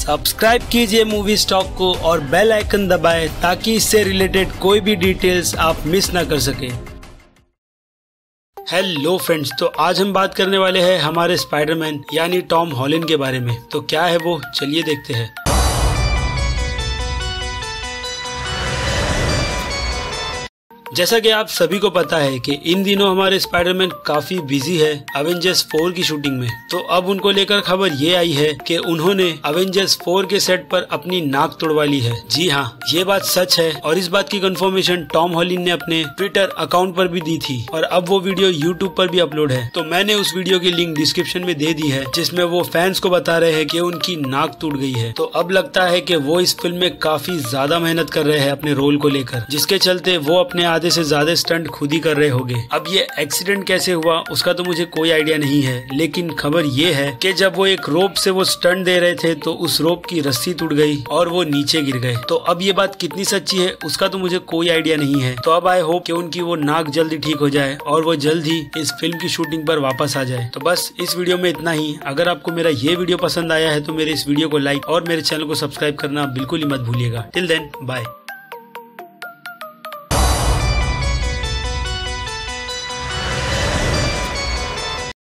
Subscribe कीजिए movie stock को और बेल आइकन दबाएं ताकि इससे रिलेटेड कोई भी डिटेल्स आप मिस ना कर सके। हेलो फ्रेंड्स, तो आज हम बात करने वाले हैं हमारे स्पाइडरमैन यानी टॉम हॉलैंड के बारे में। तो क्या है वो, चलिए देखते हैं। जैसा कि आप सभी को पता है कि इन दिनों हमारे स्पाइडरमैन काफी बिजी है अवेंजर्स 4 की शूटिंग में। तो अब उनको लेकर खबर ये आई है कि उन्होंने अवेंजर्स 4 के सेट पर अपनी नाक तोड़वा ली है। जी हाँ, ये बात सच है और इस बात की कंफर्मेशन टॉम हॉलैंड ने अपने ट्विटर अकाउंट पर भी दी थी और अब वो वीडियो यूट्यूब पर भी अपलोड है। तो मैंने उस वीडियो की लिंक डिस्क्रिप्शन में दे दी है, जिसमें वो फैंस को बता रहे हैं कि उनकी नाक टूट गई है। तो अब लगता है कि वो इस फिल्म में काफी ज्यादा मेहनत कर रहे हैं अपने रोल को लेकर, जिसके चलते वो अपने आधे से ज्यादा स्टंट खुद ही कर रहे होंगे। अब ये एक्सीडेंट कैसे हुआ उसका तो मुझे कोई आइडिया नहीं है, लेकिन खबर ये है कि जब वो एक रोप से वो स्टंट दे रहे थे तो उस रोप की रस्सी टूट गई और वो नीचे गिर गए। तो अब ये बात कितनी सच्ची है उसका तो मुझे कोई आइडिया नहीं है। तो अब आई होप कि उनकी वो नाक जल्दी ठीक हो जाए और वो जल्द ही इस फिल्म की शूटिंग पर वापस आ जाए। तो बस इस वीडियो में इतना ही। अगर आपको मेरा ये वीडियो पसंद आया है तो मेरे इस वीडियो को लाइक और मेरे चैनल को सब्सक्राइब करना बिल्कुल ही मत भूलिएगा। Till then bye.